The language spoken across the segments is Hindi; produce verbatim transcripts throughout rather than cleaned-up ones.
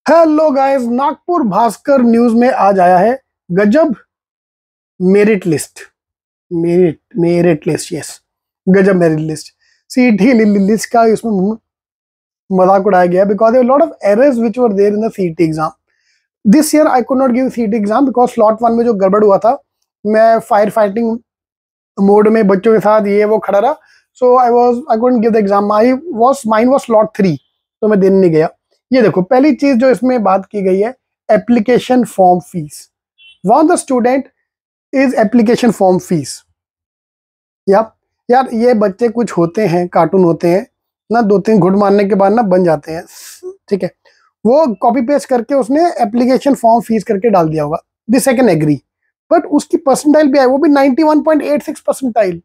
Hello guys, Nagpur Bhaskar news में आज आया है गजब merit list. Merit merit list, yes, गजब मेरिट लिस्ट। सीईटी लिस्ट का इसमें मजाक उड़ाया गया because lot of errors which were there in the CET exam this year. I could not give CET exam because slot one में जो गड़बड़ हुआ था, मैं फायर फाइटिंग मोड में बच्चों के साथ ये वो खड़ा रहा, so I was I couldn't give the exam. I was mine was slot three, तो मैं देने नहीं गया। ये देखो, पहली चीज जो इसमें बात की गई है, application form fees. One the student is application form fees. या यार, ये बच्चे कुछ होते हैं, कार्टून होते हैं ना, दो तीन घुट मारने के बाद ना बन जाते हैं, ठीक है। वो कॉपी पेस्ट करके उसने एप्लीकेशन फॉर्म फीस करके डाल दिया होगा, this I can agree, but उसकी परसेंटाइल भी है, वो भी ninety one point eight six percentile,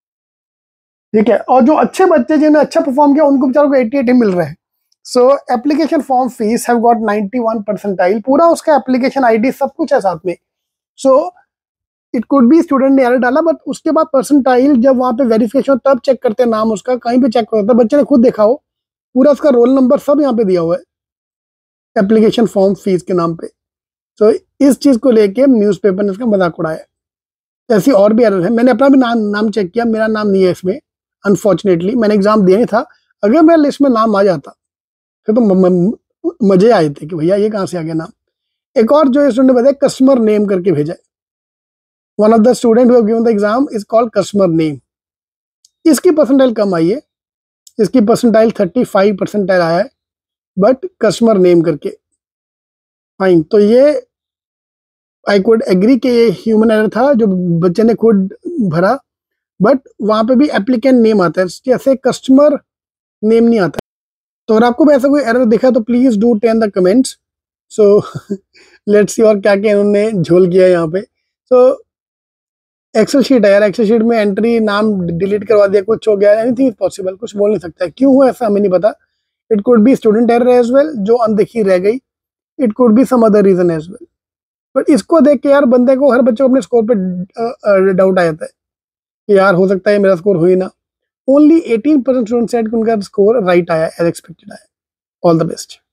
ठीक है। और जो अच्छे बच्चे जिन्होंने अच्छा परफॉर्म किया उनको बेचारों को एटी एट ही मिल रहे हैं। So application form fees have got ninety one percentile, पूरा उसका एप्लीकेशन आईडी सब कुछ है साथ में। So it could be student ने एरर डाला, बट उसके बाद परसेंटाइल जब वहां पे वेरिफिकेशन तब चेक करते हैं, नाम उसका कहीं पे चेक करता है, बच्चे ने खुद देखा हो, पूरा उसका रोल नंबर सब यहाँ पे दिया हुआ है एप्लीकेशन फॉर्म फीस के नाम पे। सो so, इस चीज को लेके न्यूज़पेपर ने इसका मजाक उड़ाया। ऐसी और भी एरर है, मैंने अपना भी नाम नाम चेक किया, मेरा नाम नहीं है इसमें, अनफॉर्चुनेटली। मैंने एग्जाम दिया नहीं था, अगर मेरा लिस्ट में नाम आ जाता फिर तो मजे आए थे कि भैया ये कहाँ से आ गया नाम। एक और जो स्टूडेंट ने बताया, कस्टमर नेम करके भेजा है। One of the student who have given the exam is called customer name. इसकी परसेंटाइल कम आई है, इसकी परसेंटाइल थर्टी फाइव परसेंटाइल आया है, बट कस्टमर नेम करके फाइन। तो ये आई कुड एग्री कि ये ह्यूमन एरर था जो बच्चे ने खुद भरा, बट वहां पे भी एप्लीकेंट नेम आता है, जैसे कस्टमर नेम नहीं आता। तो अगर आपको भी ऐसा कोई एरर दिखा तो please do ten the comments. So let's see और क्या क्या इन्होंने झोल किया यहाँ पे। सो एक्सेल शीट है यार, एक्सेल शीट में एंट्री नाम डिलीट करवा दिया, कुछ हो गया, एनीथिंग इज पॉसिबल, कुछ बोल नहीं सकता। क्यों हुआ ऐसा हमें नहीं पता। It could be student error as well जो अनदेखी रह गई, it could be some other reason as well. But इसको देख के यार बंदे को, हर बच्चे को अपने स्कोर पे डाउट आ जाता है कि यार हो सकता है मेरा स्कोर हो ही ना। Only eighteen percent student said कि उनका स्कोर राइट आया, एज एक्सपेक्टेड आया। All the best.